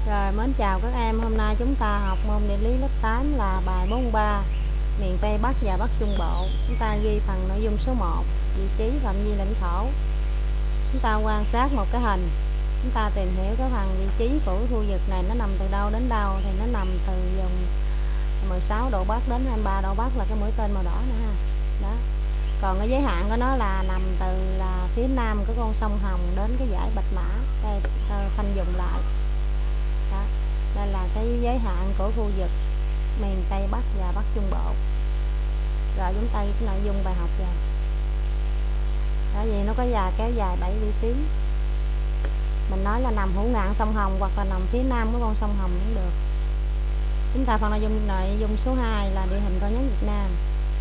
Rồi, mến chào các em. Hôm nay chúng ta học môn địa lý lớp 8 là bài 43 miền Tây Bắc và Bắc Trung Bộ. Chúng ta ghi phần nội dung số 1, vị trí phạm vi lãnh thổ. Chúng ta quan sát một cái hình, chúng ta tìm hiểu cái phần vị trí của khu vực này nó nằm từ đâu đến đâu. Thì nó nằm từ vùng 16 độ Bắc đến 23 độ Bắc là cái mũi tên màu đỏ nữa ha. Đó. Còn cái giới hạn của nó là nằm từ là phía nam của con sông Hồng đến cái dải Bạch Mã. Đây khoanh dùng lại. Đó. Đây là cái giới hạn của khu vực miền Tây Bắc và Bắc Trung Bộ. Rồi chúng ta cái nội dung bài học rồi. Đó, vì nó có kéo dài 7 vị trí. Mình nói là nằm hữu ngạn sông Hồng hoặc là nằm phía nam của con sông Hồng cũng được. Chúng ta phần nội dung số 2 là địa hình cao nhất Việt Nam.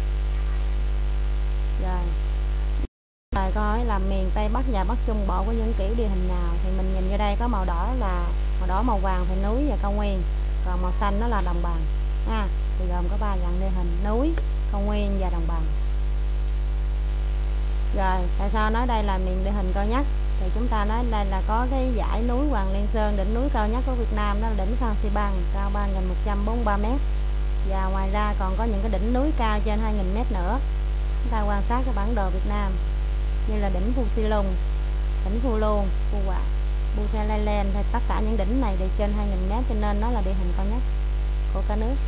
Rồi. Rồi câu hỏi là miền Tây Bắc và Bắc Trung Bộ có những kiểu địa hình nào? Thì mình nhìn vô đây có màu đỏ là màu đỏ, màu vàng thì núi và cao nguyên, còn màu xanh nó là đồng bằng ha. Thì gồm có 3 dạng địa hình: núi, cao nguyên và đồng bằng. Rồi tại sao nói đây là miền địa hình cao nhất? Thì chúng ta nói đây là có cái dãy núi Hoàng Liên Sơn, đỉnh núi cao nhất của Việt Nam đó là đỉnh Phan Xi Păng, cao 3.143 m. Và ngoài ra còn có những cái đỉnh núi cao trên 2.000 m nữa. Chúng ta quan sát cái bản đồ Việt Nam như là đỉnh Phu Si Lung, đỉnh Phu Luông, Phu Quạ, Bu Sa Lai Lên, thì tất cả những đỉnh này đều trên 2.000 m, cho nên nó là địa hình cao nhất của cả nước.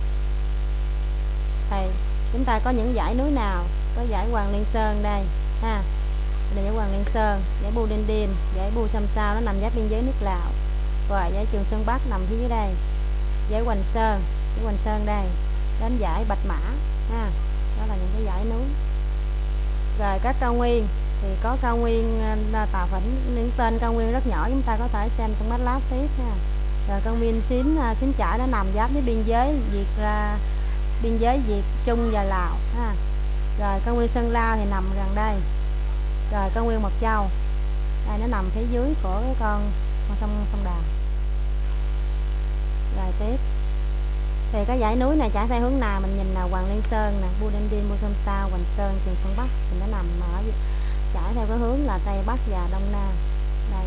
Thì chúng ta có những dãy núi nào? Có dãy Hoàng Liên Sơn đây ha, đây là dãy Hoàng Liên Sơn, dãy Bu Đin Đin, dãy Bu Sam Sao nó nằm giáp biên giới nước Lào, và dãy Trường Sơn Bắc nằm phía dưới đây, dãy Hoành Sơn đây, đến dãy Bạch Mã ha. Đó là những cái dãy núi. Rồi các cao nguyên thì có cao nguyên Tà Phỉnh, những tên cao nguyên rất nhỏ, chúng ta có thể xem trong MATLAB tiếp ha. Rồi cao nguyên Xín Trải nó nằm giáp với biên giới Việt Trung và Lào ha. Rồi cao nguyên Sơn La thì nằm gần đây. Rồi cao nguyên Mộc Châu đây, nó nằm phía dưới của cái con sông Đà. Rồi tiếp thì cái dãy núi này trải theo hướng nào? Mình nhìn là Hoàng Liên Sơn nè, Bu Đin Đin, Bu Sam Sao, Hoành Sơn, Trường Sơn Bắc thì nó nằm ở trải theo cái hướng là Tây Bắc và Đông Nam đây.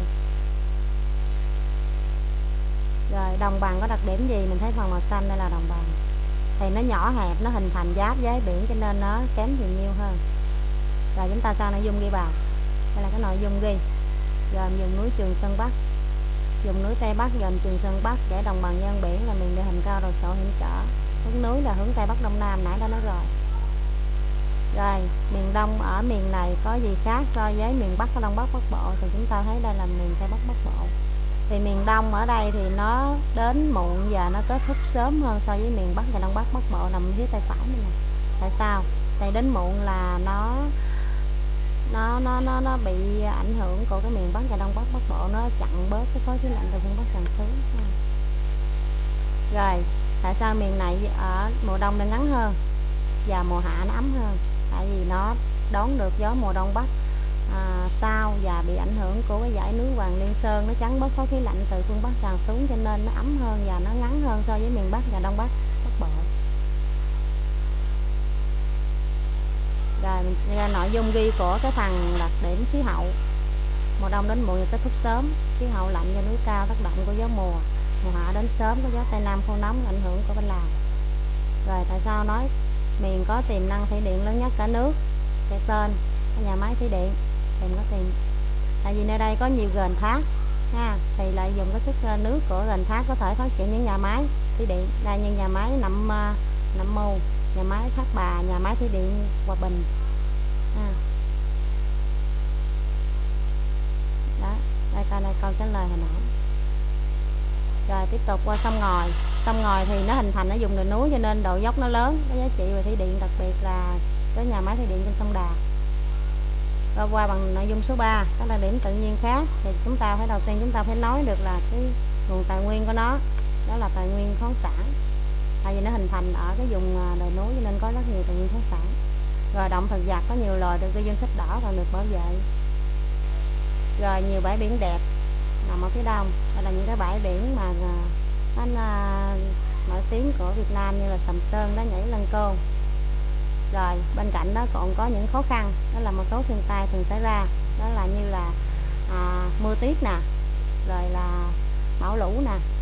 Rồi đồng bằng có đặc điểm gì? Mình thấy phần màu xanh đây là đồng bằng, thì nó nhỏ hẹp, nó hình thành giáp với biển cho nên nó kém nhiều nhiêu hơn. Rồi chúng ta sang nội dung ghi bài. Đây là cái nội dung ghi gồm vùng núi Trường Sơn Bắc, vùng núi Tây Bắc gồm Trường Sơn Bắc, dãy đồng bằng ven biển là miền địa hình cao đồ sộ hiểm trở, hướng núi là hướng Tây Bắc Đông Nam, nãy đã nói rồi. Rồi miền Đông ở miền này có gì khác so với miền Bắc và Đông Bắc Bắc Bộ? Thì chúng ta thấy đây là miền Tây Bắc Bắc Bộ. Thì miền Đông ở đây thì nó đến muộn và nó kết thúc sớm hơn so với miền Bắc và Đông Bắc Bắc Bộ nằm phía tay phải này. Tại sao? Tại đến muộn là nó bị ảnh hưởng của cái miền Bắc và Đông Bắc Bắc Bộ, nó chặn bớt cái khối khí lạnh từ phương Bắc tràn xuống. Rồi tại sao miền này ở mùa đông nó ngắn hơn và mùa hạ nó ấm hơn? Tại vì nó đón được gió mùa đông bắc sau và bị ảnh hưởng của cái dãy núi Hoàng Liên Sơn, nó chắn bớt khối khí lạnh từ phương Bắc tràn xuống, cho nên nó ấm hơn và nó ngắn hơn so với miền Bắc và Đông Bắc Bắc Bộ. Rồi mình sẽ ra nội dung ghi của cái phần đặc điểm khí hậu. Mùa đông đến muộn và kết thúc sớm, khí hậu lạnh do núi cao, tác động của gió mùa hạ đến sớm, có gió Tây Nam khô nóng ảnh hưởng của bên Lào. Rồi tại sao nói miền có tiềm năng thủy điện lớn nhất cả nước? Cái tên cái nhà máy thủy điện có tiềm, tại vì nơi đây có nhiều ghềnh thác ha, thì lợi dụng cái sức nước của ghềnh thác có thể phát triển những nhà máy thủy điện. Đây như nhà máy Nậm Mưu, nhà máy Thác Bà, nhà máy thủy điện Hòa Bình ha. Đó, đây câu trả lời hồi nãy. Rồi tiếp tục qua sông Ngòi. Sông Ngòi thì nó hình thành ở vùng đồi núi cho nên độ dốc nó lớn, có giá trị về thủy điện, đặc biệt là cái nhà máy thủy điện trên sông Đà. Rồi qua bằng nội dung số 3, các đặc điểm tự nhiên khác. Thì chúng ta đầu tiên chúng ta phải nói được là cái nguồn tài nguyên của nó, đó là tài nguyên khoáng sản. Tại vì nó hình thành ở cái vùng đồi núi cho nên có rất nhiều tài nguyên khoáng sản. Rồi động thực vật, có nhiều loài được ghi danh sách đỏ và được bảo vệ. Rồi nhiều bãi biển đẹp nằm ở phía đông. Đây là những cái bãi biển mà nó nổi tiếng của Việt Nam như là Sầm Sơn, Đá Nhảy, Lăng Cô. Rồi bên cạnh đó còn có những khó khăn, đó là một số thiên tai thường xảy ra, đó là như là mưa tuyết nè, rồi là bão lũ nè,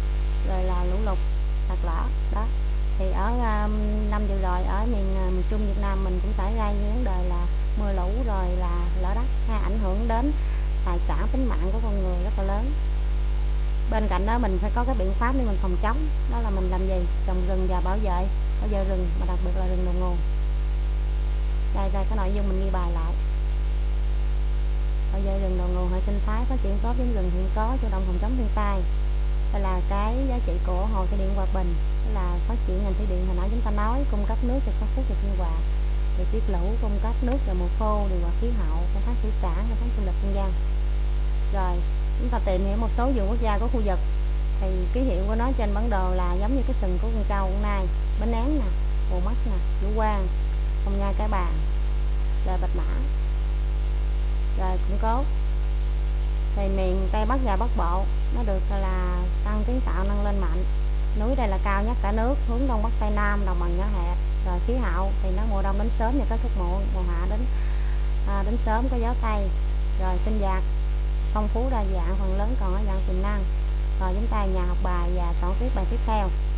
rồi là lũ lụt, sạt lở đó. Thì ở năm vừa rồi ở miền Trung Việt Nam mình cũng xảy ra những vấn đề là mưa lũ rồi là lở đất ha, ảnh hưởng đến tài sản tính mạng của con người rất là lớn. Bên cạnh đó mình phải có cái biện pháp để mình phòng chống, đó là mình làm gì? Trồng rừng và bảo vệ rừng, mà đặc biệt là rừng đầu nguồn. Đây cái nội dung mình ghi bài lại: bảo vệ rừng đầu nguồn, hệ sinh thái, phát triển tốt giống rừng hiện có, chủ động phòng chống thiên tai. Đây là cái giá trị của hồ thủy điện Hòa Bình, đó là phát triển ngành thủy điện hồi nãy chúng ta nói, cung cấp nước cho sản xuất và sinh hoạt, điều tiết lũ, cung cấp nước vào mùa khô, điều hòa khí hậu, khai thác thủy sản, khai thác du lịch vân vân. Rồi chúng ta tìm hiểu một số vườn quốc gia của khu vực. Thì ký hiệu của nó trên bản đồ là giống như cái sừng của con trâu, con nai, bến én nè, Cù Mắc nè, Vũ Quang, Phong Nha, Cái Bàng, rồi Bạch Mã, rồi Cũng Cốt. Thì miền Tây Bắc và Bắc Bộ nó được là tăng kiến tạo nâng lên mạnh. Núi đây là cao nhất cả nước, hướng Đông Bắc Tây Nam, đồng bằng nhỏ hẹp. Rồi khí hậu thì nó mùa đông đến sớm và kết thúc muộn, mùa hạ đến sớm, có gió Tây. Rồi sinh vật phong phú đa dạng, phần lớn còn ở dạng tiềm năng. Rồi chúng ta nhà học bài và soạn tiếp bài tiếp theo.